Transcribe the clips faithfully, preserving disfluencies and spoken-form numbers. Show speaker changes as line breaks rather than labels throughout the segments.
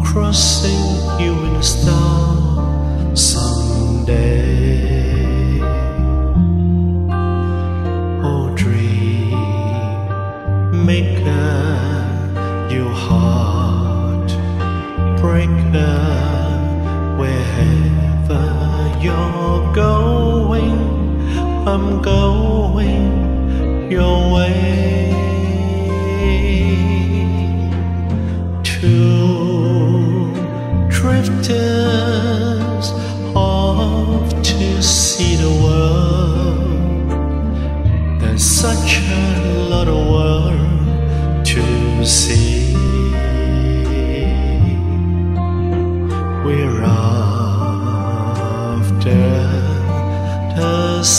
crossing you in a star someday. Oh, dream maker, you heart breaker, wherever you're going, I'm going your way. Two drifters off to see the world. There's such a lot of world to see. We're after the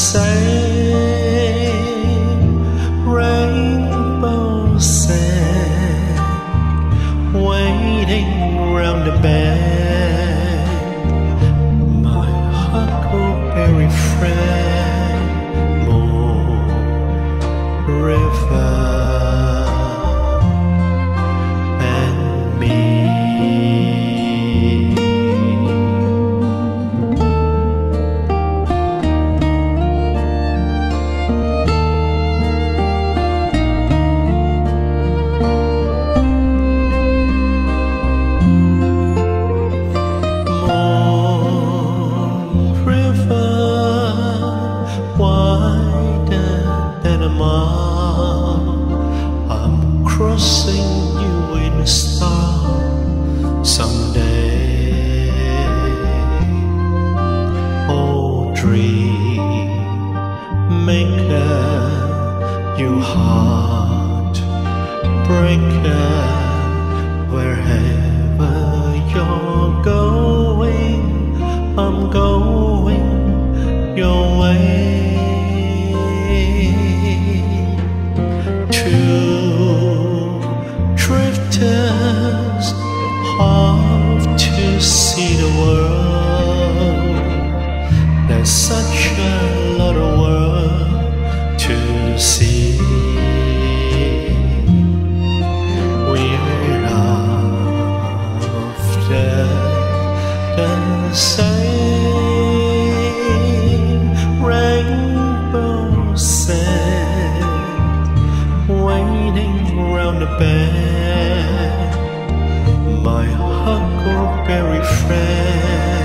same rainbow sand, waiting round the bend. My huckleberry friend, Moon River and me. I'm crossing you in a star someday. Oh, dream maker, you heart breaker, wherever you're going, I'm going your way. Two drifters off to see the world. There's such a lot of world to see. We're after the same rainbow sand, waiting round the bend. My huckleberry friend,